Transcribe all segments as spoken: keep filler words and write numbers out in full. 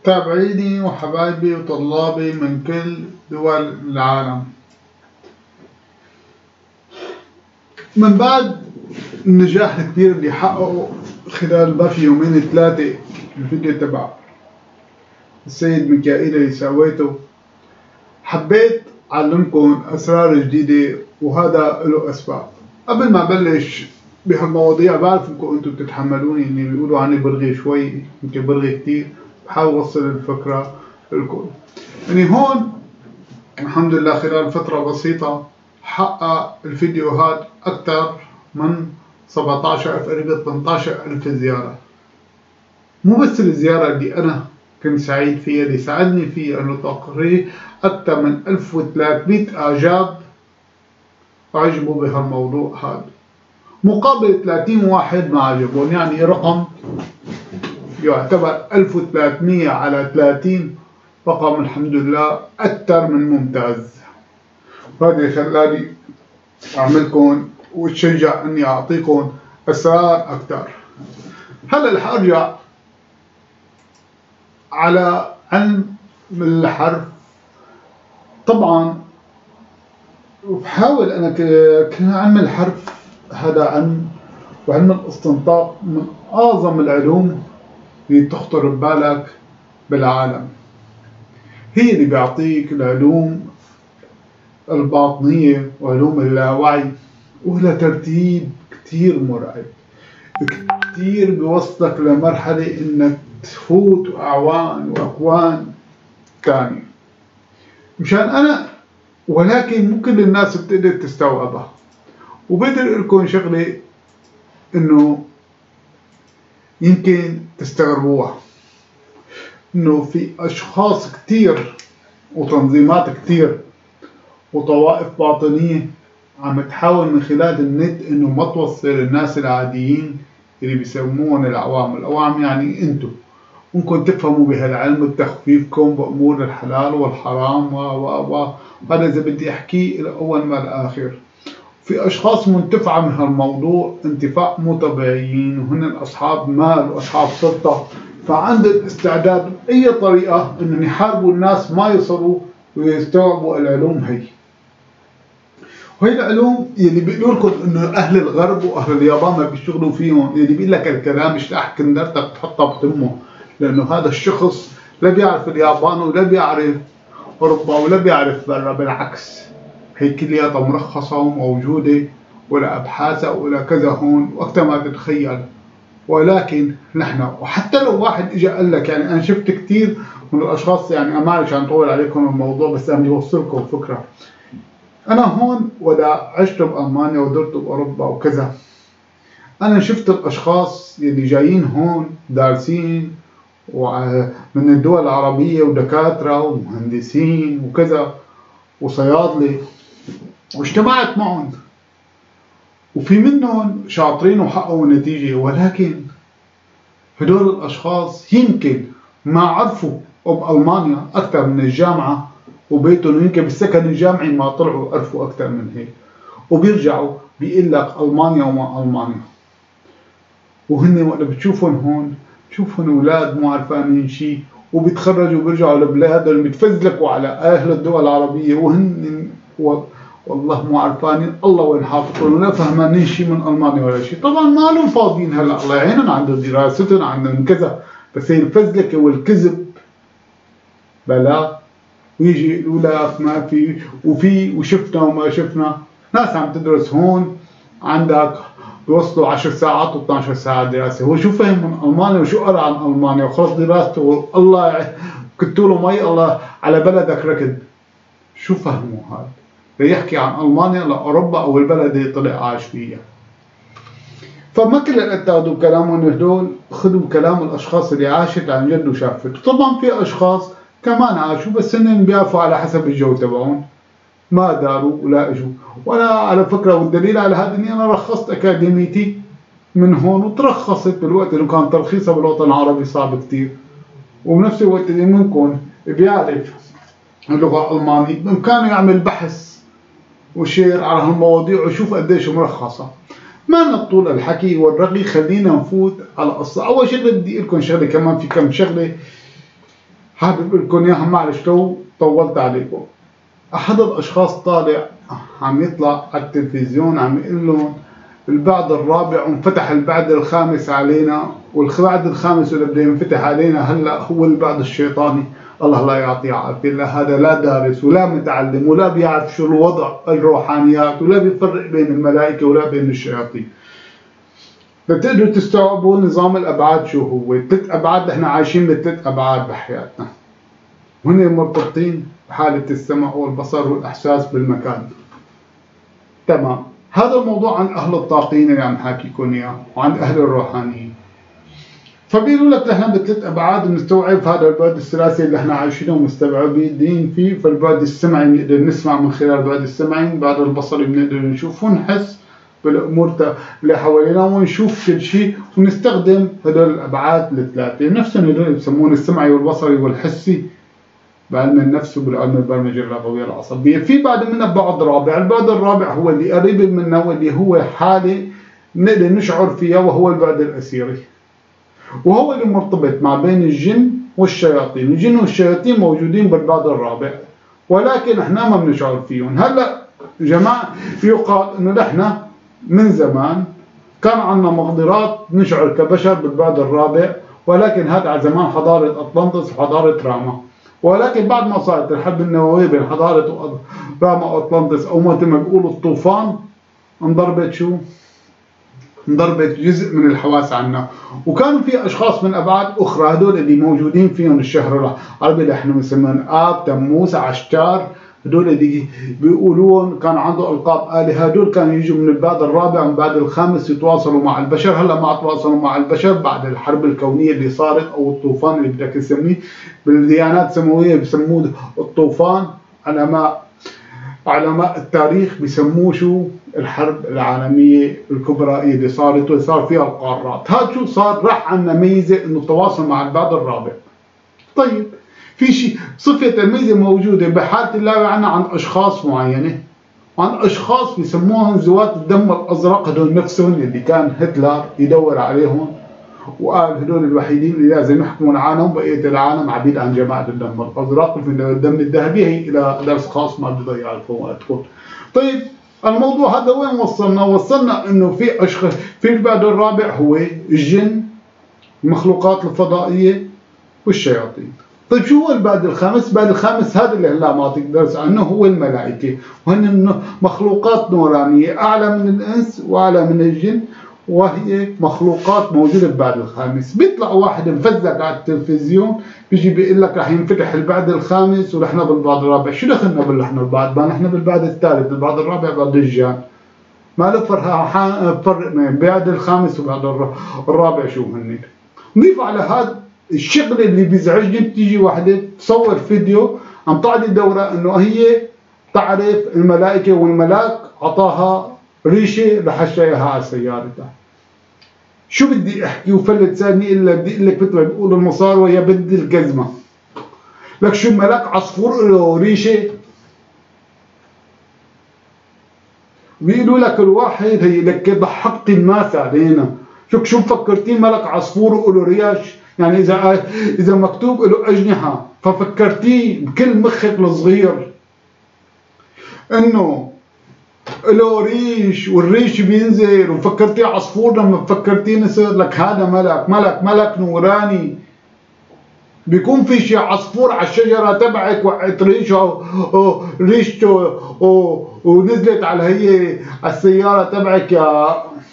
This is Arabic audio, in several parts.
متابعيني وحبايبي وطلابي من كل دول العالم، من بعد النجاح الكبير اللي حققه خلال ما في يومين ثلاثة الفيديو تبع السيد ميكائيل اللي سويته، حبيت أعلمكم أسرار جديدة وهذا له أسباب. قبل ما أبلش بهالمواضيع بعرف إنكم أنتم بتتحملوني إني بيقولوا عني برغي شوي، يمكن برغي كتير، بحاول أوصل الفكرة لكم. يعني هون الحمد لله خلال فترة بسيطة حقق الفيديوهات أكثر من سبعة عشر ألف قريب ثمانية عشر ألف زيارة. مو بس الزيارة اللي أنا كنت سعيد فيها، اللي ساعدني فيها إنه تقريبا أكثر من ألف وثلاثمئة إعجاب أعجبوا بهالموضوع هذا، مقابل ثلاثين واحد ما عجبون، يعني رقم يعتبر ألف وثلاثمئة على ثلاثين رقم الحمد لله أكثر من ممتاز. وهذا خلاني أعملكم وتشجع إني أعطيكم أسرار أكثر. هلا رح أرجع على علم الحرف. طبعا بحاول أنا كان علم الحرف هذا علم، وعلم الاستنطاق من أعظم العلوم اللي تخطر ببالك بالعالم. هي اللي بيعطيك العلوم الباطنية وعلوم اللاوعي، ولا ترتيب كتير مرعب، كتير بيوصلك لمرحلة انك تفوت اعوان واكوان تانية. مشان انا ولكن مو كل الناس بتقدر تستوعبها، وبقدر لكم شغلة انه يمكن تستغربوها، انه في اشخاص كتير وتنظيمات كتير وطوائف باطنية عم تحاول من خلال النت انه ما توصل الناس العاديين اللي بيسموهم العوام. العوام يعني انتم ممكن تفهموا بهالعلم بتخفيفكم بامور الحلال والحرام و و و هذا اذا بدي احكيه الاول ما الاخر. في اشخاص منتفعة من هالموضوع انتفاع مو طبيعيين، وهن اصحاب مال واصحاب سلطة، فعندهم استعداد باي طريقة انهم يحاربوا الناس ما يصلوا ويستوعبوا العلوم هي. وهي العلوم اللي بيقولوا لكم انه اهل الغرب واهل اليابان ما بيشتغلوا فيهم، اللي بيقول لك الكلام اشلح كندرتك تحطها بتمه، لانه هذا الشخص لا بيعرف اليابان ولا بيعرف اوروبا ولا بيعرف برا، بالعكس هي كلياتها مرخصه وموجوده ولا ابحاثها ولا كذا هون واكثر ما تتخيل. ولكن نحن وحتى لو واحد اجى قال لك، يعني انا شفت كثير من الاشخاص، يعني ما عشان اطول عليكم الموضوع بس بدي اوصلكم فكره. انا هون ودا عشت بالمانيا ودرت باوروبا وكذا، انا شفت الاشخاص اللي جايين هون دارسين ومن الدول العربيه ودكاتره ومهندسين وكذا وصيادله، واجتمعت معهم وفي منهم شاطرين وحققوا نتيجه، ولكن هدول الاشخاص يمكن ما عرفوا بألمانيا أكثر من الجامعة وبيتهم، ويمكن بالسكن الجامعي ما طلعوا عرفوا أكثر من هيك، وبيرجعوا بيقول لك ألمانيا وما ألمانيا. وهن وقت بتشوفهم هون بتشوفهم أولاد مو عارفين شيء، وبيتخرجوا وبيرجعوا لبلادهم بيتفزلكوا على أهل الدول العربية، وهن والله مو عارفين الله وين حاططهم ولا فهمانين شيء من ألمانيا ولا شيء. طبعا ما لهم فاضيين، هلا الله يعينهم عندهم دراستهم عندهم كذا، بس هي الفزلكة والكذب بلا، ويجي يقولوا لك ما في وفي وشفنا وما شفنا. ناس عم تدرس هون عندك بيوصلوا عشر ساعات و اثنعش ساعة دراسة، هو شو فهم من ألمانيا وشو قرأ عن ألمانيا وخلص دراسته والله كتوا له مي الله على بلدك ركض. شو فهموا هذا؟ ليحكي عن ألمانيا لأوروبا أو البلد اللي طلع عايش فيها. فما كل تاخذوا كلامهم هدول، خذوا كلام الاشخاص اللي عاشت عن جد وشافت. طبعا في اشخاص كمان عاشوا بس هن بيعرفوا على حسب الجو تبعهم، ما داروا ولا اجوا. وانا على فكره والدليل على هذا اني انا رخصت اكاديميتي من هون، وترخصت بالوقت اللي كان ترخيصها بالوطن العربي صعب كثير، وبنفس الوقت اللي منكم بيعرف اللغه الالمانيه بامكانه يعمل بحث وشير على هالمواضيع ويشوف قديش مرخصه. ما نطول الحكي والرغي، خلينا نفوت على القصة. أول شغلة بدي أقول لكم شغلة كمان، في كم شغلة حابب لكم اياها، معلش لو طولت عليكم. احد الاشخاص طالع عم يطلع على التلفزيون عم يقول لهم البعد الرابع وانفتح البعد الخامس علينا، والبعد الخامس اللي بده ينفتح علينا هلا هو البعد الشيطاني. الله لا يعطيه عافيه، لا هذا لا دارس ولا متعلم ولا بيعرف شو الوضع الروحانيات ولا بيفرق بين الملائكه ولا بين الشياطين. بتقدروا تستوعبوا نظام الابعاد شو هو؟ ثلاث ابعاد، احنا عايشين بثلاث ابعاد بحياتنا، وهن مرتبطين بحاله السمع والبصر والاحساس بالمكان. تمام. هذا الموضوع عن اهل الطاقين اللي عم حاكيكم اياه وعن اهل الروحانيين. فبيقولوا لك نحن بثلاث ابعاد بنستوعب هذا البعد الثلاثي اللي احنا عايشينه ومستوعبين فيه. فالبعد السمعي بنقدر نسمع من خلال البعد السمعي، البعد البصري بنقدر نشوف ونحس بالامور اللي حوالينا ونشوف كل شيء، ونستخدم هدول الابعاد الثلاثه. نفسهم هدول بسمون السمعي والبصري والحسي بعلم النفس وبالعلم البرمجه اللغويه العصبيه. في بعد منها بعد رابع، البعد الرابع هو اللي قريب منا واللي هو حاله بنقدر نشعر فيها، وهو البعد الاسيري، وهو اللي مرتبط مع بين الجن والشياطين. الجن والشياطين موجودين بالبعد الرابع ولكن احنا ما بنشعر فيهم. هلا جماعه يقال انه نحن من زمان كان عندنا مقدرات نشعر كبشر بالبعد الرابع، ولكن هذا على زمان حضاره اطلنطس وحضاره راما. ولكن بعد ما صارت الحرب النوويه بين حضاره راما واطلنطس، او مثل ما بيقولوا الطوفان، انضربت شو؟ انضربت جزء من الحواس عنا. وكانوا في اشخاص من ابعاد اخرى، هدول اللي موجودين فيهم الشهر العربي اللي احنا بنسميهم اب، تموز، عشتار، هدول اللي بيقولون كان عنده القاب الهه، هدول كانوا يجوا من البعد الرابع ومن البعد الخامس يتواصلوا مع البشر. هلا ما تواصلوا مع البشر بعد الحرب الكونيه اللي صارت او الطوفان اللي بدك تسميه، بالديانات السماويه بسموه الطوفان. علماء علماء التاريخ بسموه شو؟ الحرب العالميه الكبرى اللي صارت وصار فيها القارات. هذا شو صار؟ راح عنا ميزه انه التواصل مع البعد الرابع. طيب في شيء صفه الميزه موجوده بحاله اللاوعي عنا عند اشخاص معينه، عن اشخاص بسموهم ذوات الدم الازرق. هدول نفسهم اللي كان هتلر يدور عليهم وقال هدول الوحيدين اللي لازم يحكموا العالم، بقيه العالم عبيد عن جماعه الدم الازرق، وفي الدم الذهبي. هي الى درس خاص ما بدي اضيع لكم وقتكم. طيب الموضوع هذا وين وصلنا؟ وصلنا انه في اشخاص في البعد الرابع هو الجن، المخلوقات الفضائيه والشياطين. طيب شو هو البعد الخامس؟ البعد الخامس هذا اللي هلا ما اعطيك درس عنه، هو الملائكه، وهن مخلوقات نورانيه اعلى من الانس واعلى من الجن، وهي مخلوقات موجوده بالبعد الخامس. بيطلع واحد مفزق على التلفزيون بيجي بيقول لك رح ينفتح البعد الخامس ونحن بالبعد الرابع. شو دخلنا بالنحن بالبعد؟ ما نحن بالبعد الثالث، البعد الرابع بعد الجان. ما له فرق بين البعد الخامس وبعد الرابع شو هن. نضيف على هذا الشغله اللي بيزعجني، بتيجي وحده تصور فيديو عم تعطي دوره انه هي تعرف الملائكه والملاك عطاها ريشه لحشيها على سيارتها. شو بدي احكي وفلت لساني الا بدي اقول لك مثل ما بيقولوا المصاروه يا بدي الجزمه. لك شو ملاك عصفور له ريشه؟ بيقولوا لك الواحد هي لك ضحكت الناس علينا. شو شو فكرتين ملك عصفور وله ريش؟ يعني اذا اذا مكتوب له اجنحه ففكرتيه بكل مخك الصغير انه له ريش والريش بينزل، وفكرتيه عصفور لما فكرتيه نسر. لك هذا ملك، ملك ملك نوراني. بيكون في شيء عصفور على الشجره تبعك وقعت ريشه ريشته ونزلت على هي على السياره تبعك يا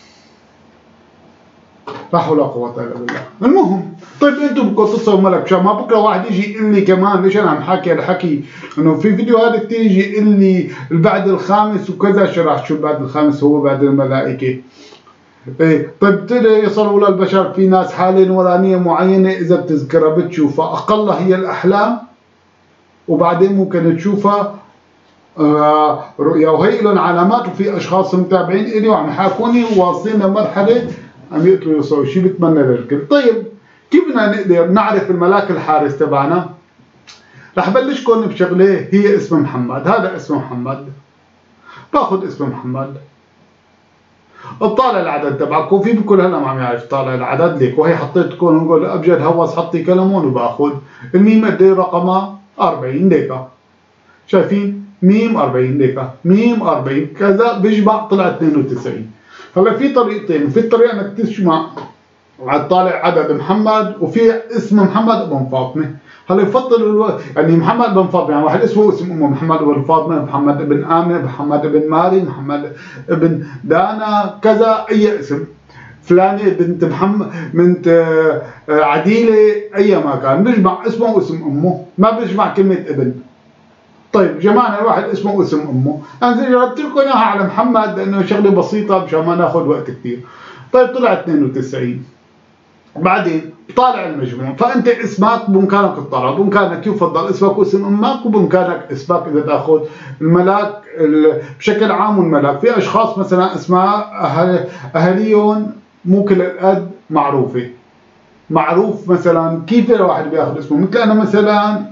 لا حول ولا قوة الا بالله. المهم طيب انتم بدكم تصوروا ملك شو؟ ما بكره واحد يجي يقول لي كمان ليش انا عم حكي الحكي انه في فيديوهات كثير يجي يقول لي البعد الخامس وكذا. شرح شو البعد الخامس؟ هو بعد الملائكة. ايه طيب ابتدى يصلوا للبشر في ناس حالة نورانية معينة اذا بتذكرها بتشوفها، اقلها هي الاحلام وبعدين ممكن تشوفها آه رؤيا، وهي لهم علامات. وفي اشخاص متابعين الي وعم يحاكوني وواصلين لمرحلة عم يقتلوا يسوي شيء. بتمنى للكل. طيب كيف بدنا نقدر نعرف الملاك الحارس تبعنا؟ رح بلشكم بشغله هي اسم محمد. هذا اسم محمد، باخذ اسم محمد اطالع العدد تبعك، وفي بكل هلا ما عم يعرف طالع العدد ليك، وهي حطيت كون نقول ابجد هوس حطي كلمون وباخذ الميم قد ايه رقمها أربعين دقيقة. شايفين ميم أربعين دقيقة، ميم أربعين كذا بيجمع طلع اثنين وتسعين. هلا في طريقتين، في طريقة انك تجمع طالع عدد محمد وفي اسم محمد بن فاطمة. هلا يفضل الو... يعني محمد بن فاطمة، يعني واحد اسمه اسم امه محمد بن فاطمة، محمد بن آمنة، محمد بن ماري، محمد بن دانا كذا، اي اسم فلانة بنت محمد بنت عديلة اي ما كان، بيجمع اسمه واسم امه، ما بيجمع كلمة ابن. طيب جمعنا واحد اسمه واسم امه، انا جربت لكم اياها على محمد لانه شغله بسيطة مشان ما ناخذ وقت كثير. طيب طلع اثنين وتسعين. بعدين طالع المجموع، فانت اسمك بامكانك تطلع، بامكانك يفضل اسمك واسم امك، وبامكانك اسمك اذا تاخذ الملاك بشكل عام. والملاك في اشخاص مثلا اسماء أهل اهاليهم مو كل القد معروفه، معروف مثلا كيف الواحد بياخذ اسمه، مثل انا مثلا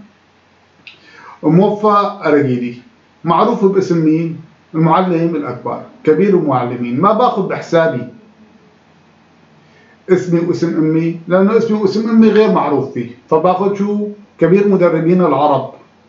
موفى أرجيلي معروف باسم مين؟ المعلم الاكبر، كبير المعلمين، ما باخذ بحسابي اسمي واسم امي لانه اسمي واسم امي غير معروف فيه، فباخذ شو؟ كبير مدربين العرب.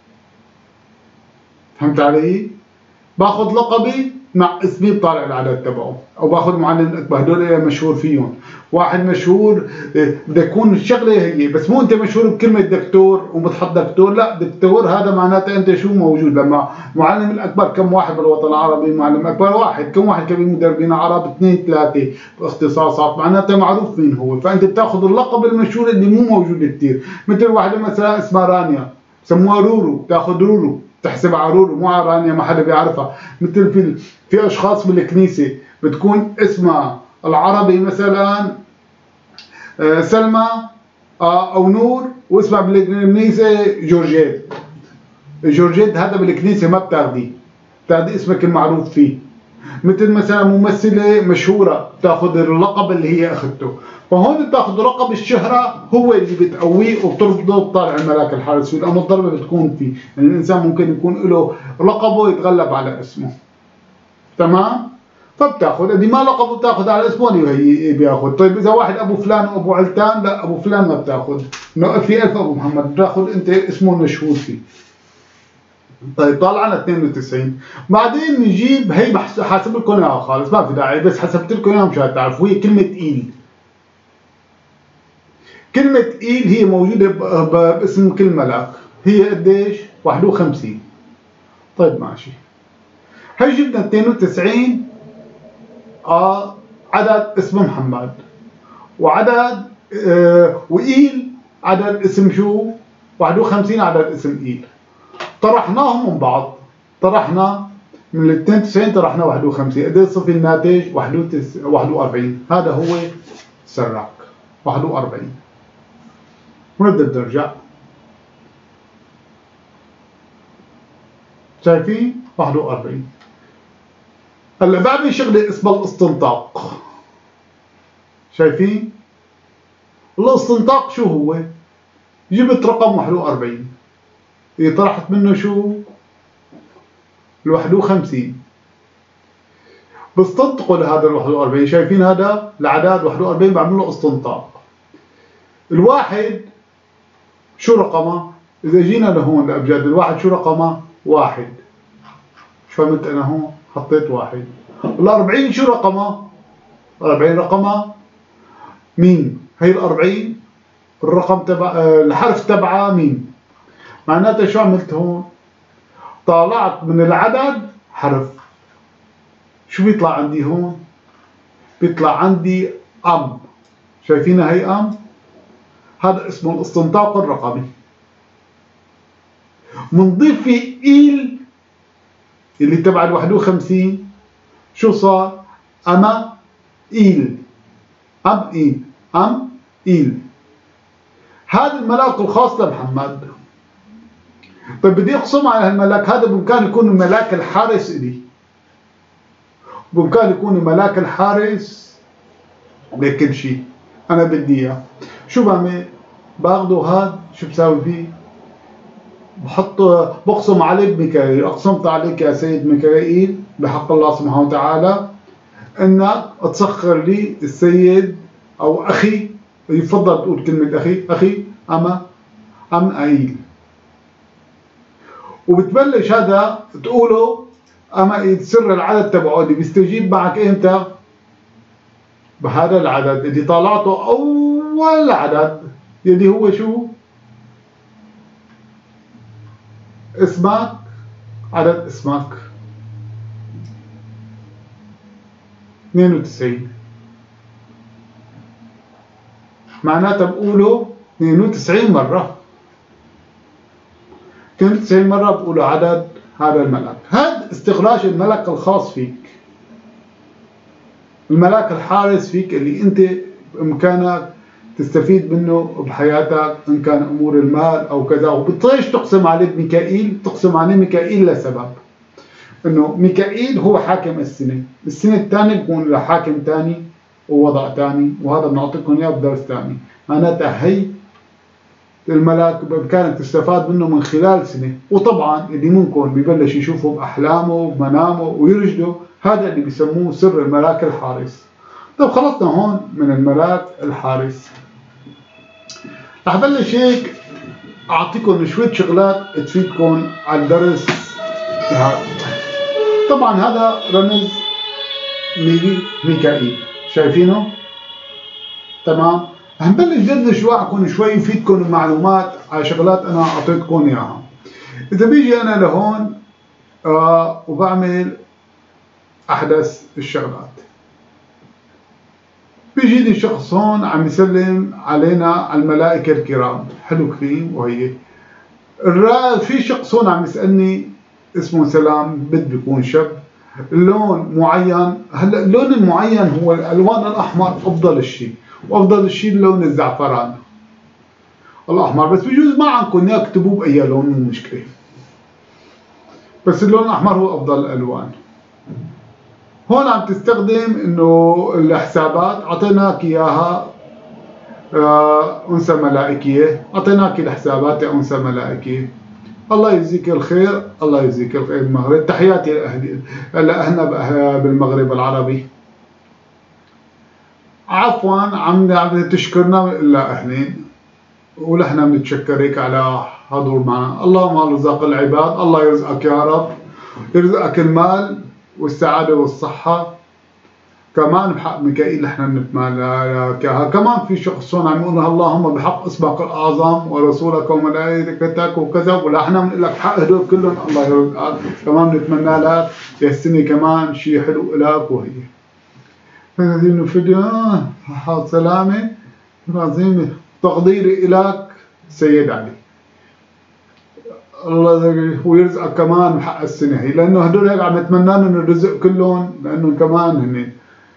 فهمت علي؟ باخذ لقبي مع اسمي بطالع العدد تبعه، او باخذ معلم الاكبر، هدول مشهور فيهم. واحد مشهور بده يكون الشغله هي، بس مو انت مشهور بكلمه دكتور وبتحط دكتور، لا دكتور هذا معناته انت شو موجود. لما معلم الاكبر كم واحد بالوطن العربي؟ معلم اكبر واحد. كم واحد كبير مدربين عرب؟ اثنين ثلاثه باختصاصات، معناته معروف مين هو. فانت بتاخذ اللقب المشهور اللي مو موجود كثير. مثل واحده مثلا اسمها رانيا سموها رورو، بتاخذ رورو، تحسب على رورو مو على رانيا، ما حدا بيعرفها. مثل في في اشخاص بالكنيسه بتكون اسمها العربي مثلا سلمى او نور، واسمها بالكنيسه جورجيت. جورجيت هذا بالكنيسه ما بتاخذيه، بتاخذي اسمك المعروف فيه. مثل مثلا ممثله مشهوره بتاخذ اللقب اللي هي اخذته. فهون بتاخذ لقب الشهره هو اللي بتقويه وبتربطه بطالع الملاك الحارس فيه، لانه الضربه بتكون فيه، يعني الانسان ممكن يكون له لقبه يتغلب على اسمه. تمام؟ فبتاخذ، اللي ما لقبه بتاخذ على اسمه اللي بياخذ. طيب اذا واحد ابو فلان وابو علتان، لا ابو فلان ما بتاخذ، انه في الف ابو محمد، بتاخذ انت اسمه المشهور فيه. طيب طالعنا اثنين وتسعين. بعدين نجيب هي حاسب لكم اياها خالص ما في داعي، بس حسبت لكم اياها مشان تعرفوا، هي كلمه ايل. كلمه ايل هي موجوده باسم كل ملاك، هي قديش؟ واحد وخمسين. طيب ماشي، هي جبنا اثنين وتسعين اه عدد اسم محمد، وعدد آه وإيل عدد اسم شو؟ واحد وخمسين عدد اسم إيل. طرحناهم من بعض، طرحنا من ال اثنين وتسعين طرحنا واحد وخمسين، قد ايه صفي الناتج؟ واحد وأربعين. هذا هو سراك واحد وأربعين. ونبدا نرجع، شايفين؟ واحد وأربعين. هلا بعمل شغله اسمها الاستنطاق. شايفين؟ الاستنطاق شو هو؟ جبت رقم واحد وأربعين، طرحت منه شو؟ ال واحد وخمسين، بستنطقه لهذا ال واحد وأربعين. شايفين هذا العدد واحد وأربعين بعمل له استنطاق. الواحد شو رقمه؟ اذا جينا لهون لابجد الواحد شو رقمه؟ واحد. شو فهمت انا هون؟ حطيت واحد. الأربعين شو رقمها؟ الأربعين رقمها مين؟ هي الأربعين الرقم تبع الحرف تبعها مين؟ معناتها شو عملت هون؟ طالعت من العدد حرف. شو بيطلع عندي هون؟ بيطلع عندي أم. شايفينها هي أم؟ هذا اسمه الاستنطاق الرقمي. منضيف في إيل اللي تبع ال واحد وخمسين، شو صار؟ أما إيل. أم إيل. أم إيل. هذا الملاك الخاص لمحمد. طيب بدي أقسم على هالملاك، هذا بإمكان يكون الملاك الحارس إلي، بإمكان يكون الملاك الحارس لكل شيء أنا بدي إياه. شو بعمل؟ باخده هاد، شو بساوي فيه؟ بحط بقسم عليك بميكائيل، أقسمت عليك يا سيد ميكائيل بحق الله سبحانه وتعالى انك تسخر لي السيد او اخي، يفضل تقول كلمة اخي، اخي اما امائيل، وبتبلش هذا تقوله امائيل سر العدد تبعه اللي بيستجيب معك امتى؟ بهذا العدد اللي طالعته اول عدد اللي هو شو؟ اسمك، عدد اسمك اثنين وتسعين، معناتها بقوله اثنين وتسعين مرة، اثنين وتسعين مرة بقوله عدد هذا الملك. هذا استخراج الملك الخاص فيك، الملاك الحارس فيك اللي انت بامكانك تستفيد منه بحياتك، ان كان امور المال او كذا. وبتطيش تقسم عليه بميكائيل، تقسم عليه ميكائيل لسبب انه ميكائيل هو حاكم السنه، السنه الثانيه بكون له حاكم ثاني ووضع ثاني، وهذا بنعطيكم اياه بدرس ثاني. معناتها هي الملاك بامكانك تستفاد منه من خلال سنه. وطبعا اللي ممكن ببلش يشوفه باحلامه بمنامه ويرشده، هذا اللي بيسموه سر الملاك الحارس. طيب خلصنا هون من الملاك الحارس، رح بلش هيك اعطيكم شويه شغلات تفيدكم على الدرس هذا. طبعا هذا رمز ميكائيل، شايفينه؟ تمام. هنبلش ندردش معكم شوي يفيدكم المعلومات على شغلات انا اعطيتكم اياها. اذا بيجي انا لهون آه وبعمل احدث الشغلات، بيجيني شخص هون عم يسلم علينا على الملائكة الكرام، حلو كثير. وهي في شخص هون عم يسألني اسمه سلام، بد بيكون شاب، اللون معين. هلا اللون المعين هو الالوان الاحمر افضل شيء، وافضل شيء اللون الزعفران الاحمر، بس بجوز ما عندكم اياه اكتبوه باي لون، مو مشكله، بس اللون الاحمر هو افضل الالوان. هون عم تستخدم انه الحسابات، اعطيناك اياها آه انثى ملائكيه، اعطيناك الحسابات يا انثى ملائكيه. الله يجزيك الخير، الله يجزيك الخير بالمغرب. تحياتي لاهلي لاهلنا بالمغرب العربي. عفوا عم عم تشكرنا الا اهلين، ونحن بنتشكرك على حضور معنا. اللهم رزق العباد، الله يرزقك يا رب، يرزقك المال والسعاده والصحه. كمان بحق ميكائيل نحن بنتمنى لك. كمان في شخص هون عم يقول اللهم بحق اسمك الاعظم ورسولك وملائكتك وكذا، ونحن بنقول لك بحق هدول كلهم الله يرزقك. كمان بنتمنى لك يا السنه كمان شيء حلو لك. وهي فهذه فدية حال سلامه عظيمه، تقديري لك سيد علي، الله ويرزقك كمان بحق السنه هي، لانه هدول هيك عم نتمنى لهم الرزق كلهم، لانه كمان هن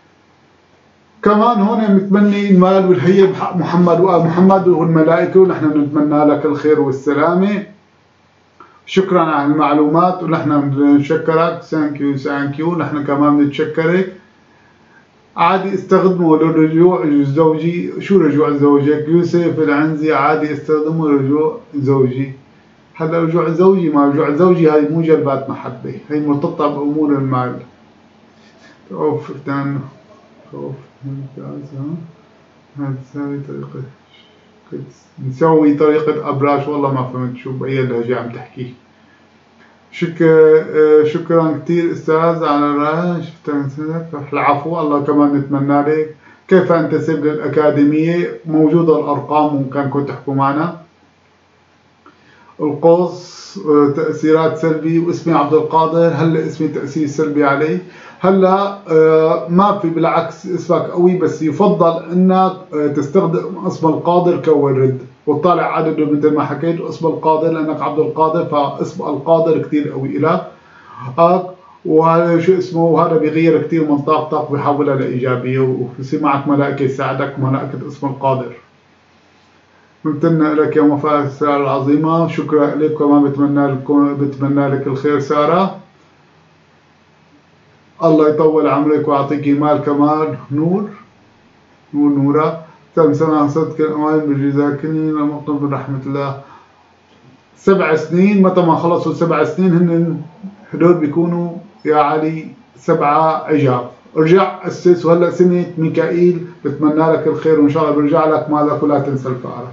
كمان هون متمني المال والهية بحق محمد وآل محمد والملائكة، ونحن نتمنى لك الخير والسلامة. شكرا على المعلومات، ونحن بنشكرك. ثانك يو ثانك يو. نحن كمان بنتشكرك. عادي استخدموا للرجوع الزوجي. شو رجوع زوجك؟ يوسف العنزي عادي استخدموا رجوع زوجي. هذا رجوع زوجي، ما رجوع زوجي هاي مو جلبات محبة، هي مرتبطة بأمور المال. اوف فتان خوف ممتازة. هاد تساوي طريقة نسوي طريقة أبراج. والله ما فهمت شو بأي لهجة عم تحكي. شك... شكرا كثير أستاذ على الرأي. العفو، الله كمان نتمنى لك. كيف أنتسب للأكاديمية؟ موجودة الأرقام، ممكن كنت تحكوا معنا. القوس تأثيرات سلبي، واسمي عبد القادر. هلا اسمي تأثير سلبي علي. هلا ما في، بالعكس اسمك قوي، بس يفضل انك تستخدم اسم القادر كورد وتطالع عدده مثل ما حكيت، واسم القادر لانك عبد القادر، فاسم القادر كثير قوي لك. وهذا شو اسمه، وهذا بيغير كثير من طاقتك وبيحولها لايجابيه، وبصير معك ملائكه يساعدك، ملائكه اسم القادر. ممتنة لك يا مفاعل سارة العظيمة. شكرا لك، كمان بتمنى لكم بتمنى لك الخير سارة. الله يطول عمرك ويعطيك مال كمان. نور نور نورة. تم سمع صدق الأمان بجزاكني لمقطم برحمة الله. سبع سنين، متى ما خلصوا سبع سنين هن هدول بيكونوا يا علي سبعة عجاب. ارجع أسس، وهلا سنة ميكائيل بتمنى لك الخير وإن شاء الله بيرجع لك مالك ولا تنسى الفقرة.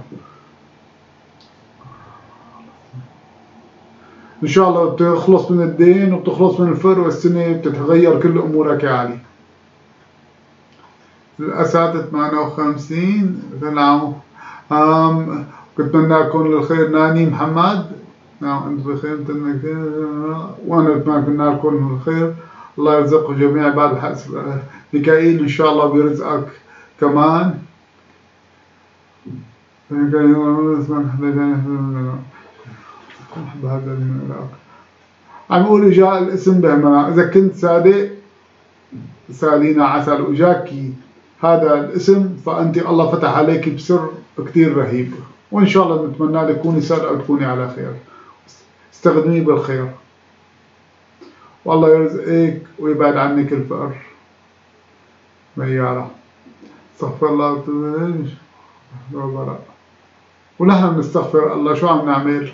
إن شاء الله بتخلص من الدين وبتخلص من الفقر، والسنة بتتغير كل أمورك يا علي. الأسد ثمانية وخمسين العام. أم بتمنى لكم الخير ناني محمد. نعم أنت بخير وأنا بتمنى لكم الخير. الله يرزق جميع عباد الحسب. ميكائيل إن شاء الله بيرزقك كمان. عم يقول جاء الاسم بهما. إذا كنت صادق سالينا عسل وجاكي هذا الاسم فأنت الله فتح عليك بسر كتير رهيب، وإن شاء الله نتمنى لك تكوني صادقة وتكوني على خير. استخدمي بالخير والله يرزقك ويبعد عنك الفقر. ميارة استغفر الله ونحن بنستغفر الله. شو عم نعمل؟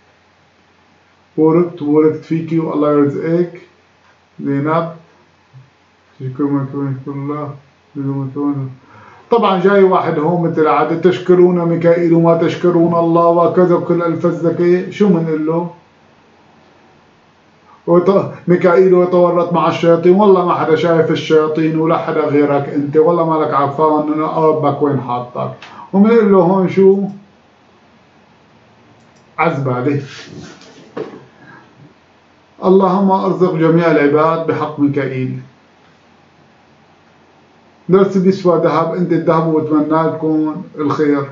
بوركت بوركت فيكي والله يرزقك. زينب شكر ما شكر الله. طبعا جاي واحد هون مثل العادة تشكرون ميكائيل وما تشكرون الله وكذا وكل الفزلكة. شو بنقول له؟ ميكائيل يتورط مع الشياطين. والله ما حدا شايف الشياطين ولا حدا غيرك انت، والله مالك عرفان ربك وين حاطك. وبنقول له هون شو؟ عزبالة. اللهم ارزق جميع العباد بحق ميكائيل. درس بيسوى ذهب، انت الذهب واتمنى لكم الخير.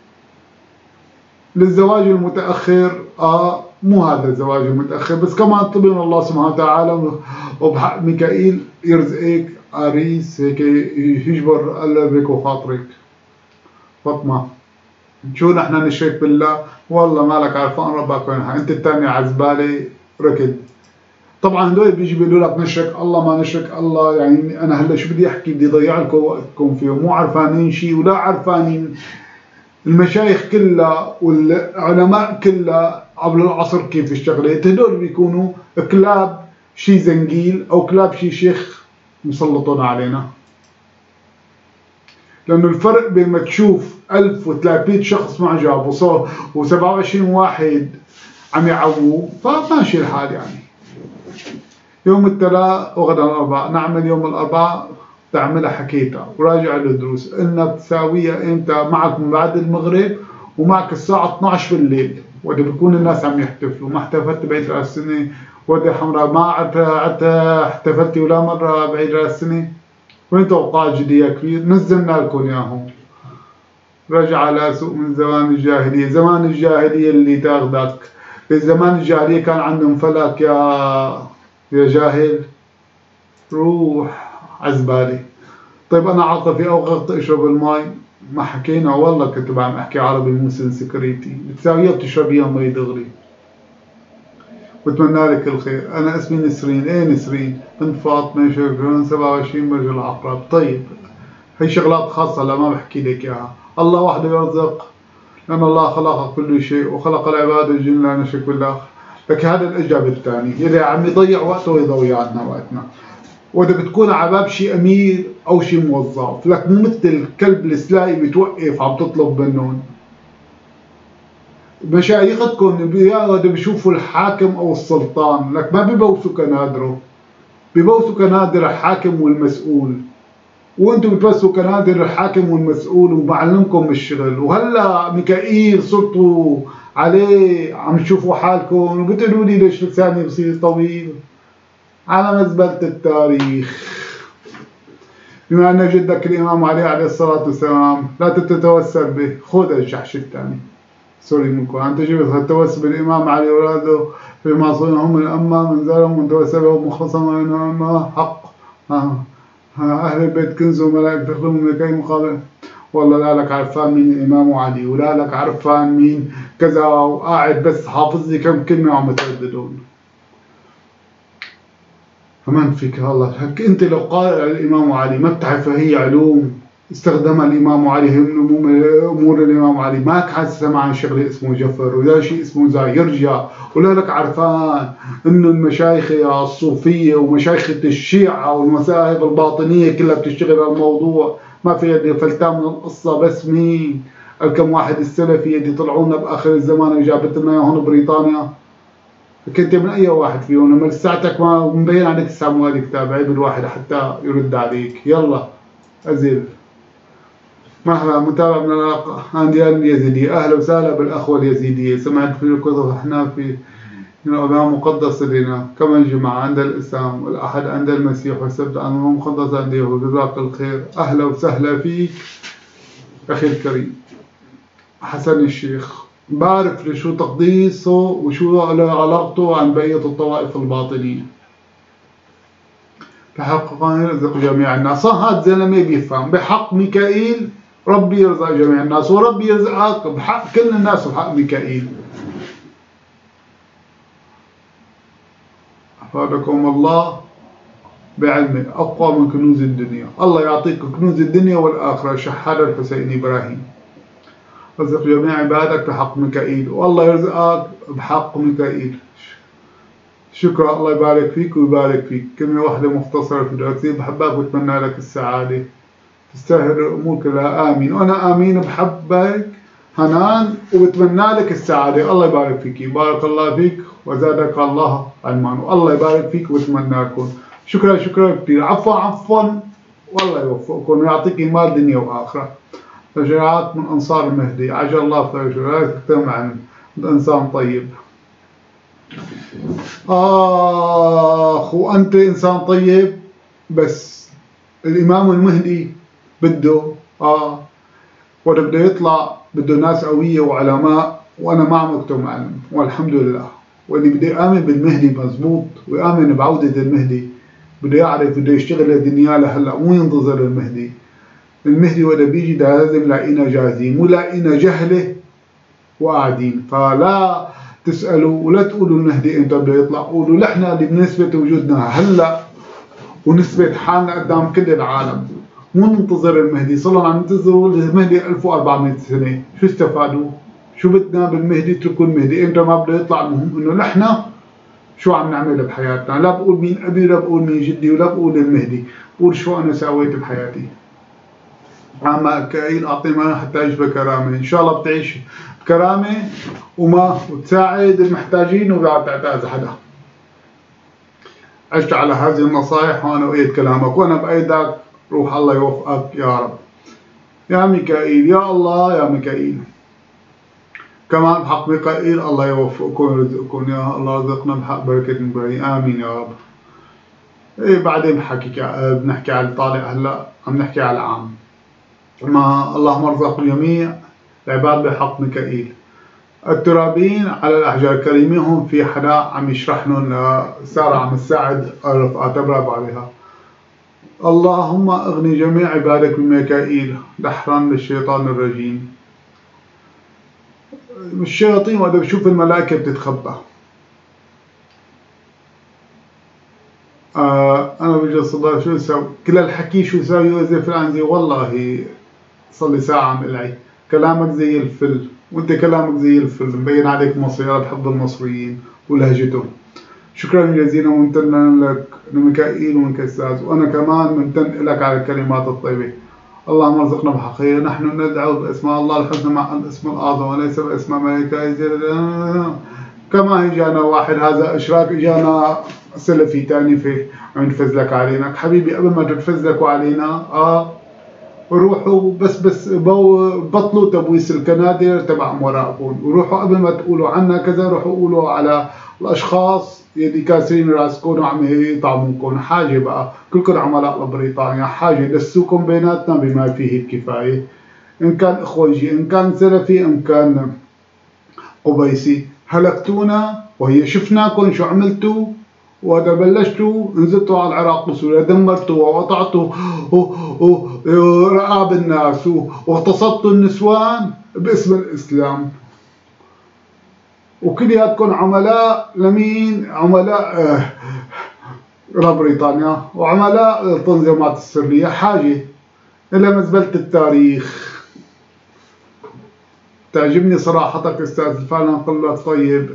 للزواج المتأخر اه مو هذا الزواج المتأخر بس كمان طلب من الله سبحانه وتعالى وبحق ميكائيل يرزقك عريس هيك يجبر قلبك وخاطرك. فاطمة شو نحن نشرك بالله؟ والله مالك عرفان ربك وين. انت الثاني عزبالة ركض. طبعا هدول بيجي بيقولوا لك نشرك الله ما نشرك الله، يعني انا هلا شو بدي احكي؟ بدي اضيع لكم وقتكم فيه. مو عرفانين شيء ولا عرفانين. المشايخ كلها والعلماء كلها قبل العصر كيف الشغلات. هدول بيكونوا كلاب شي زنجيل او كلاب شي شيخ مسلطون علينا. لانه الفرق بين ما تشوف ألف وثلاثمئة شخص معجب وسبعة وعشرين واحد عم يعووا فماشي الحال. يعني يوم الثلاث وغدا الاربعاء نعمل. يوم الاربعاء تعملها حكيتها وراجع الدروس. قلنا بتساويها امتى؟ معك من بعد المغرب ومعك الساعة اثنعش بالليل، وقت بيكون الناس عم يحتفلوا. ما احتفلت بعيد راس السنة وردة حمراء، ما عدت احتفلتي ولا مرة بعيد راس السنة. وين توقعات جدية كبير؟ نزلنا لكم اياهم. رجع على سوق من زمان الجاهلية. زمان الجاهلية اللي تاخذك. بزمان الجاهلية كان عندهم فلك يا يا جاهل. روح عزبالي. طيب انا عاطفي او غلط اشرب المي. ما حكينا والله كنت عم احكي عربي مو سنسكريتي. بتساويها بتشربيها مي دغري. بتمنى لك الخير. انا اسمي نسرين. ايه نسرين بنت فاطمه شكرا سبعة وعشرين برج العقرب. طيب هي شغلات خاصه لا ما بحكي لك اياها. الله وحده يرزق لان الله خلق كل شيء وخلق العباد الجن لا نشرك بالله. لك هذا الاجابه الثاني يلي عم يضيع وقته ويضيع عنا وقتنا. وإذا بتكون على باب شي أمير أو شي موظف لك مو مثل الكلب السلاقي بتوقف عم تطلب منهم. مشايختكم بيقعدوا بيشوفوا الحاكم أو السلطان لك ما ببوسوا كنادره، ببوسوا كنادر الحاكم والمسؤول. وانتم بتبوسوا كنادر الحاكم والمسؤول ومعلمكم الشغل. وهلا ميكائيل صرتوا عليه عم تشوفوا حالكم وبتقولوا لي ليش لساني بصير طويل. على مزبلة التاريخ. بما أن جدك الإمام علي عليه الصلاة والسلام لا تتوسل به. خذ الجحش الثاني سوري منكم. أنت جبت التوسل بالإمام علي ولاده في معصومهم الأمة من زالهم من توسله مخلصا وإنما حق. أهل البيت كنز وملائكة تخدمهم لكي مقابل. والله لا لك عرفان مين الإمام علي ولا لك عرفان مين كذا وقاعد بس حافظ لي كم كلمة وعم ترددون. فمن فيك الله. انت لو قارئ الامام علي ما بتعرف هي علوم استخدم الإمام علي من أمور الإمام علي، ما كان سمع عن شغله اسمه جفر ولا شيء اسمه زاي يرجع ولا لك عرفان إنه المشايخ الصوفية ومشايخة الشيعة والمذاهب الباطنية كلها بتشتغل على الموضوع، ما في يدي فلتان من القصة. بس مين الكم واحد السلفي يدي طلعونا بآخر الزمان وجابت لنا هون بريطانيا، كنت من أي واحد فيهم؟ لما لساتك ما مبين عليك تسمع هذه كتاب، عيب الواحد حتى يرد عليك. يلا أزل مرحبا متابع من الأنديال اليزيدية، أهلا وسهلا بالأخوة اليزيدية. سمعت في الكتب احنا في الأمام مقدس لنا كما الجمعة عند الإسلام والأحد عند المسيح والسبت أمام مقدس عند اليهود. جزاك الخير، أهلا وسهلا فيك أخي الكريم حسن الشيخ. بعرف شو تقديسه وشو علاقته عن بقية الطوائف الباطنية. بحق يرزق جميع الناس. هذا زلمة بيفهم بحق ميكائيل ربي يرزق جميع الناس، وربي يرزقك بحق كل الناس بحق ميكائيل. أفادكم الله بعلمه أقوى من كنوز الدنيا. الله يعطيك كنوز الدنيا والآخرة. شحاد الحسين إبراهيم. رزق جميع عبادك بحق ميكائيل، والله يرزقك بحق ميكائيل. شكرا، الله يبارك فيك ويبارك فيك. كلمة واحدة مختصرة في دراستي، بحبك واتمنى لك السعادة، تستاهل الأمور كلها. آمين. وأنا آمين بحبك حنان وبتمنى لك السعادة. الله يبارك فيك، بارك الله فيك وزادك الله علما، والله يبارك فيك وبتمنى لكم. شكرا شكرا كثير. عفوا عفوا، والله يوفقكم ويعطيك مال دنيا وآخرة. تشريعات من أنصار المهدي، عجل الله فرجه، تكتم عن إنسان طيب. آخ وأنت إنسان طيب، بس الإمام المهدي بده آه وده بده يطلع بده ناس قوية وعلماء، وأنا ما عم أكتم علم والحمد لله. واللي بده يآمن بالمهدي مزبوط ويآمن بعودة المهدي بده يعرف بده يشتغل الدنيا لهلا، مو ينتظر المهدي. المهدي وده بيجي لازم لاقينا جاهزين، مو لاقينا جهلة وقاعدين. فلا تسألوا ولا تقولوا المهدي امتى بده يطلع، قولوا نحن اللي بنثبت وجودنا هلا ونثبت حالنا قدام كل العالم، مو ننتظر المهدي. صرنا عم ننتظروا المهدي ألف وأربعمئة سنة، شو استفادوا؟ شو بدنا بالمهدي؟ اتركوا المهدي امتى ما بده يطلع. المهم انه نحن شو عم نعمل بحياتنا. لا بقول مين ابي، لا بقول مين جدي، ولا بقول المهدي، بقول شو انا سويت بحياتي. عم كاين اعطي ما حتى اعيش بكرامه. ان شاء الله بتعيش بكرامه وما وتساعد المحتاجين ولا تعتاز حدا. عشت على هذه النصائح وانا اؤيد كلامك، وانا بايدك. روح الله يوفقك يا رب. يا ميكائيل، يا الله يا ميكائيل. كمان بحق ميكائيل الله يوفقكم ويرزقكم، يا الله رزقنا بحق بركة إبراهيم. آمين يا رب. إيه بعدين بحكي بنحكي على الطالع، هلا عم نحكي على العام. ما اللهم ارزق الجميع العباد بحق ميكائيل. الترابين على الأحجار الكريمة هم في حدا عم يشرح لهم، سارة عم تساعد الرفقات برافو عليها. اللهم اغني جميع عبادك بميكائيل دحرا للشيطان الرجيم. الشياطين وقت بشوف الملائكة بتتخبى. آه أنا بجي الصلاة شو يسوي؟ كل الحكي شو يسوي يوزف العنزي. والله صار لي ساعة عم العي كلامك زي الفل، وأنت كلامك زي الفل، مبين عليك مصري. أنا بحب المصريين ولهجتهم. شكرا جزيلا وممتن لك لميكائيل ومن كساس، وأنا كمان ممتن لك على الكلمات الطيبة. اللهم ارزقنا بحقيقة. نحن ندعو باسماء الله الحسنى مع الاسم الأعظم وليس باسماء ميكائيل. كما اجانا واحد هذا اشراك، اجانا سلفي تاني في عم ينفزلك علينا. حبيبي قبل ما تنفزلكوا علينا اه روحوا بس بس بطلوا تبويس الكنادر تبع امراءكم، وروحوا قبل ما تقولوا عنا كذا روحوا قولوا على الاشخاص يلي كاسرين راسكم وعم يطعموكم. حاجه بقى كلكم عملاء لبريطانيا، حاجه دسوكم بيناتنا بما فيه الكفايه، ان كان اخوجي ان كان سلفي ان كان قبيسي. هلكتونا وهي شفناكم شو عملتوا، وإذا بلشتوا نزلتوا على العراق وسوريا دمرتوا وقطعتوا رقاب الناس واغتصبتوا النسوان باسم الإسلام، وكلياتكم عملاء لمين؟ عملاء لبريطانيا وعملاء التنظيمات السرية. حاجة إلى مزبلة التاريخ. تعجبني صراحتك أستاذ، فعلا قلبك طيب،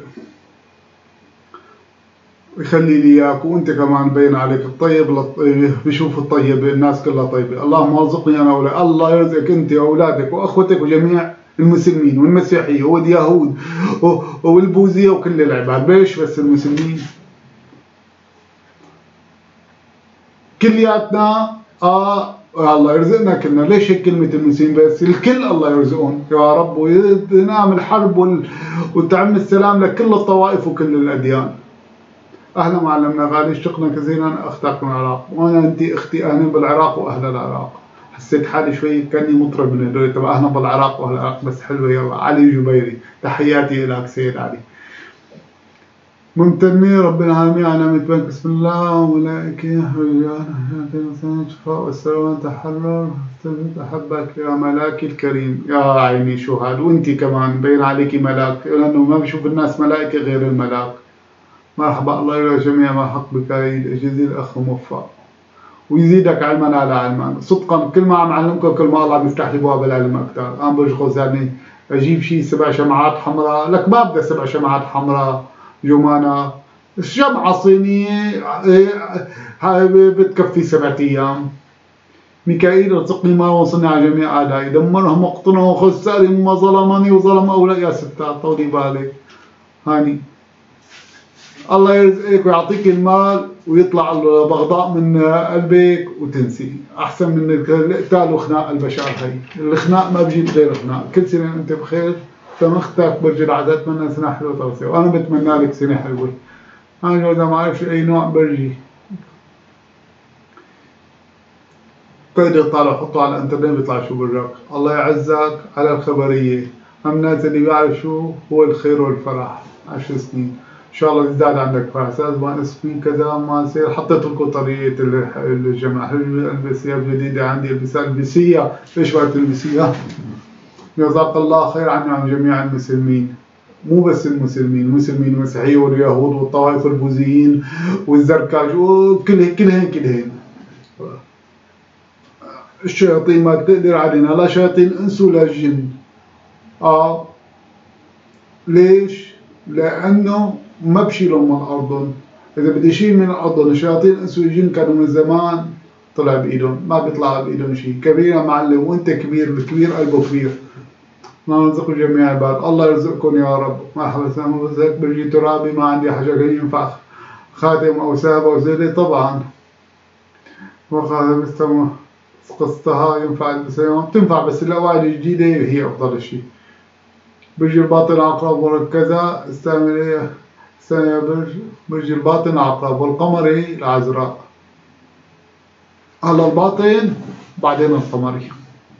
يخلي لي إياك، وأنت كمان بين عليك الطيب للطيب، بشوف الطيب الناس كلها طيبة. اللهم ارزقني أنا وأولادي، الله يرزقك أنت وأولادك وأخوتك وجميع المسلمين والمسيحية واليهود والبوذية وكل العباد، ليش بس المسلمين؟ كلياتنا آه الله يرزقنا كلنا، ليش هيك كلمة المسلمين بس؟ الكل الله يرزقهم يا رب، وينام الحرب وال... وتعم السلام لكل الطوائف وكل الأديان. أهلا معلمنا غالي، اشتقنا كثيرا أختك من العراق، وأنا أنت أختي، أهلا بالعراق وأهل العراق. حسيت حالي شوي كأني مطرب من هدول تبع أهلا بالعراق وأهل العراق، بس حلوة. يلا علي جبيري، تحياتي لك سيد علي. ممتنين رب العالمين على نعمة بسم الله وملائكته رجال شفاء والسلام تحرر أحبك يا ملاكي الكريم. يا عيني شو هاد، وأنت كمان بين عليكي ملاك، لأنه ما بشوف الناس ملائكة غير الملاك. مرحبا، الله يرضى جميع ما حق بك جزيل الأخ موفق ويزيدك علما على علما. صدقا كل ما عم علمكم كل ما الله عم يفتح لي ابواب العلم اكثر. انا بشغل يعني اجيب شيء سبع شمعات حمراء، لك ما بدي سبع شمعات حمراء جمانة، شمعة صينية بتكفي سبعة ايام. ميكائيل ارزقني ما وصلني على جميع اعدائي، دمرهم واقتلهم وخسرهم ما ظلمني وظلم اولئك. يا ستار طولي بالك هاني. الله يرزقك ويعطيك المال ويطلع البغضاء من قلبك وتنسي، احسن من القتال وخناق البشر. هي الخناق ما بجيب غير خناق. كل سنه انت بخير، سمختك برج العدد، اتمنى سنه حلوه توصي، وانا بتمنى لك سنه حلوه. انا جوزها ما اعرف اي نوع برجي. قيد طالع حطه على الانترنت بيطلع شو برجك. الله يعزك على الخبريه، هم الناس اللي بيعرف شو هو الخير والفرح. عشر سنين ان شاء الله يزداد عندك فرح. استاذ ما اسمي كذا ما يصير، حطيت لكم طريقه الجمع. البس ثياب جديده عندي، البسها البسيه. ليش ما تلبسيها؟ جزاك الله خير عنا عن جميع المسلمين، مو بس المسلمين، المسلمين والمسيحيه واليهود والطوائف البوذيين والزركاج وكلهن كلهن كلهن. الشياطين ما تقدر علينا، لا شياطين انس ولا جن. اه ليش؟ لانه ما بشيلهم من ارضهم. اذا بدي اشيل من ارضهم الشياطين الانس والجن كانوا من زمان طلع بايدهم، ما بيطلع بايدهم شيء. كبير يا معلم، وانت كبير، الكبير قلبه كبير. الله يرزق جميع العباد، الله يرزقكم يا رب. مرحبا سلام وزيك برجي ترابي، ما عندي حاجه غير ينفع خاتم او سهب او زينه طبعا. وخاتم استوى قصتها ينفع البسها، بتنفع بس الاوعيه الجديده هي افضل شيء. برج الباطن عقرب مركزة، استعمل ايه؟ استعمل برج برج الباطن عقرب والقمري العذراء. على الباطن بعدين القمري.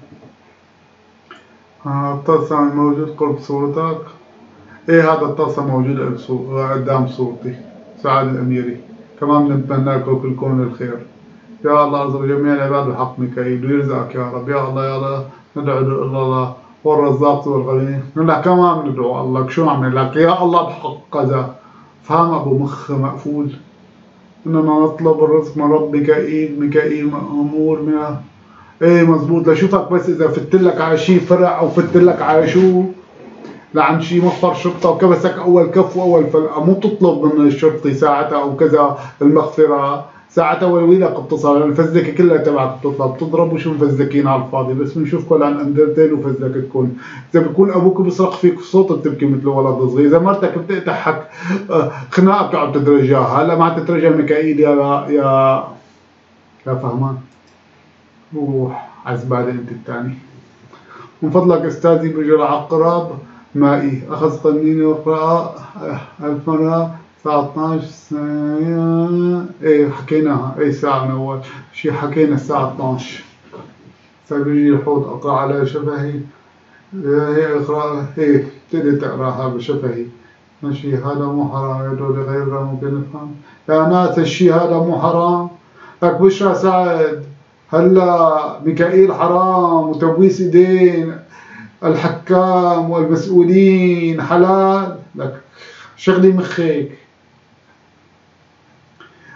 آه الطلسم موجود قرب صورتك. ايه هذا الطلسم موجود قدام صورتي. سعاد الاميري. كمان بنتمنى لكم كلكم الخير. يا الله ارزق جميع العباد بحق ميكائيل ويرزقك يا رب. يا الله يا الله ندعو الله والرزاق والغني. نحن كمان ندعو الله، شو نعمل لك؟ يا الله بحق كذا. فهم ابو مخ مقفول. اننا نطلب الرزق من رب ميكائيل، ميكائيل مأمور من ايه مزبوط. لشوفك بس اذا فتلك على شي فرع او فتلك على شو لعند شي مخبر شرطه وكبسك اول كف واول فلقه، مو تطلب من الشرطي ساعتها او كذا المغفره. ساعتها ويلك بتصل الفزلكه كلها تبعك بتطلع بتضرب وشو مفزلكين على الفاضي. بس بنشوفكم عن اندرتيل وفزلكتكم. اذا بكون ابوك بيصرخ فيك صوت بتبكي مثل ولد صغير. اذا مرتك بتقتحك خناقه بتقعد تترجاها. هلا ما تترجى ميكائيل يا يا يا فهمان. روح عزبالة انت الثاني. من فضلك استاذي برج العقرب مائي، اخذ قنيني وقراءة ألف مرة الساعة اثنعش ساعة. ايه حكيناها، ايه ساعة من اول شي حكينا الساعة اثنعش. سبيجي الحوت اقرا على شفهي. هي اقرا هيك تقدر تقراها بشفهي. ماشي هذا مو حرام يدعو لغيره ممكن نفهم. يا ناس الشي هذا مو حرام. لك بشرى سعد هلا ميكائيل حرام وتبويس ايدين الحكام والمسؤولين حلال. لك شغلي مخك.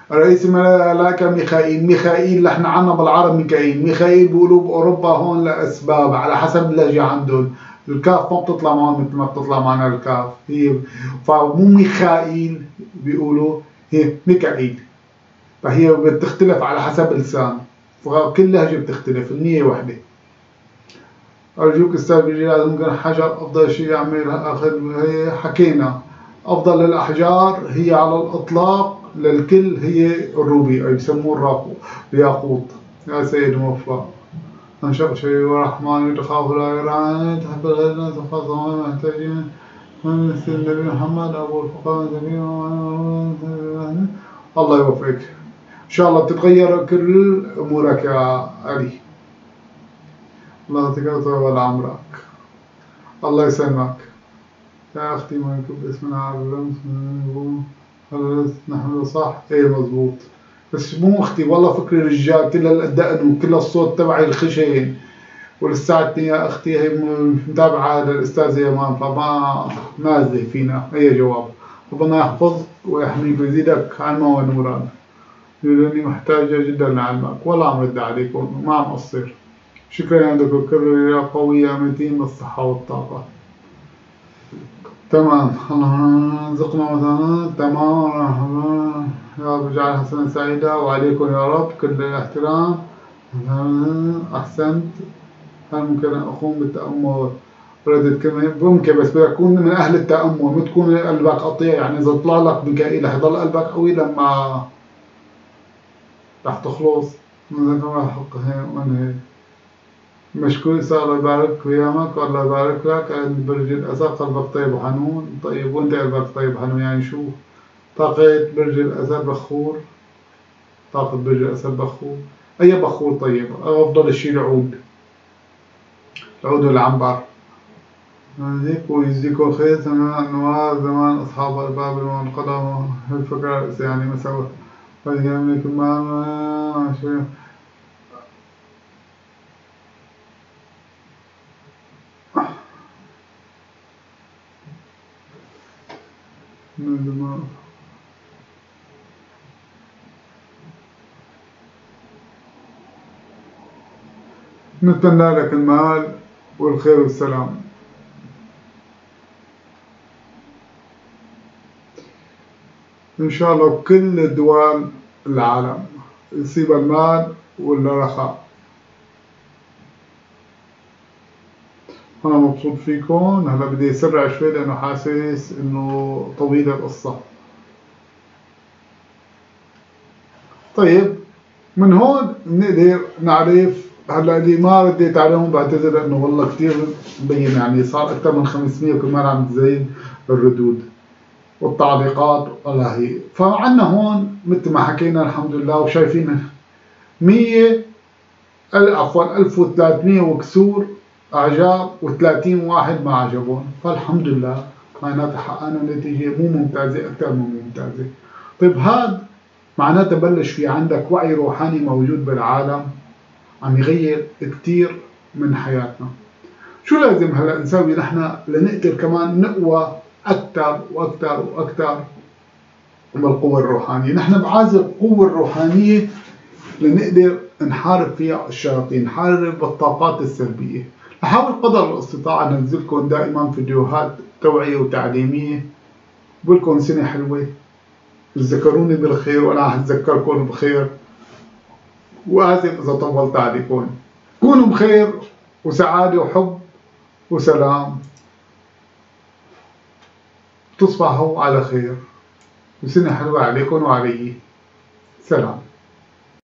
رئيس الملائكة ميخائيل. ميخائيل نحن عنا بالعرب ميكائيل. ميخائيل بيقولوا بأوروبا هون لأسباب على حسب اللهجة عندهم. الكاف ما بتطلع معهم مثل ما بتطلع معنا الكاف، هي فمو ميخائيل بيقولوا، هي ميكائيل. فهي بتختلف على حسب اللسان، فكل لهجة بتختلف، النية وحدة. أرجوك أستاذ بجلال ممكن حجر أفضل شيء يعملها أخذ، هي حكينا أفضل الأحجار هي على الإطلاق للكل هي الروبي، أي بسموه الياقوت. يا سيد موفق. أنشق شيء ورحمن تخاف لا يرعى تحب الغير تخاف ما محتاجين من مثل النبي محمد أبو الفقراء الله يوفقك إن شاء الله بتتغير كل أمورك يا علي. الله يعطيك طول عمرك، الله يسلمك يا أختي. ما يكون باسمنا عبد نحن صح؟ إيه مظبوط، بس مو أختي والله فكري رجال كل الدقن وكل الصوت تبعي الخشن، ولساتني اثنين يا أختي هي متابعة للأستاذة يمان، فما نازله فينا أي جواب. ربنا يحفظك ويحميك ويزيدك علما ونورا، لأني محتاجة جدا لعلمك ولا عم رد عليكم وما عم أقصر. شكرا عندكم كل يا قوية متين بالصحة والطاقة. تمام، اللهم رزقنا مثلا تمام. يا رب اجعل حسنا سعيدة وعليكم يا رب كل الاحترام. أحسنت. هل ممكن أن أقوم بالتأمل؟ ردت كلمة ممكن، بس بدك تكون من أهل التأمل، ما تكون قلبك قطيع. يعني إذا طلع لك ميكائيل رح يضل قلبك قوي لما رح تخلص. من حق هيك مشكور، الله يبارك في ايامك والله يبارك لك. برج الأسد قلبك طيب وحنون. طيب وانت قلبك طيب وحنون، يعني شو طاقة برج الأسد؟ بخور. طاقة برج الأسد بخور. أي بخور طيب؟ أفضل شيء العود، العود والعنبر. هيك ويجزيكم خير. زمان أنوار زمان أصحاب الباب والقدم الفكرة يعني مسوى فيهمك ما شيء. نتمنى لك المال والخير والسلام. إن شاء الله بكل دول العالم يصيب المال والرخاء. أنا مبسوط فيكم. هلا بدي أسرع شوي لأنه حاسس إنه طويلة القصة. طيب من هون بنقدر نعرف. هلا اللي ما رديت عليهم بعتذر لأنه والله كثير مبين، يعني صار أكثر من خمسمية وكل مرة عم تزيد الردود والتعليقات والله هي. فعنا هون مثل ما حكينا الحمد لله وشايفين مية عفوا ألف وثلاثمية وكسور اعجاب وثلاثين واحد ما عجبهم، فالحمد لله معناتها حققنا نتيجة مو ممتازة، أكثر من ممتازة. طيب هذا معناتها بلش في عندك وعي روحاني موجود بالعالم عم يغير كثير من حياتنا. شو لازم هلا نسوي نحن لنقدر كمان نقوى أكثر وأكثر وأكثر بالقوة الروحانية؟ نحن بعازل القوة الروحانية لنقدر نحارب فيها الشياطين، نحارب الطاقات السلبية. أحاول قدر الاستطاعة أنزلكم دائما فيديوهات توعية وتعليمية. بقولكم سنة حلوة، تذكروني بالخير وأنا هتذكركم بخير، وآسف إذا طولت عليكم. كونوا بخير وسعادة وحب وسلام، تصبحوا على خير، وسنة حلوة عليكم وعلي. سلام.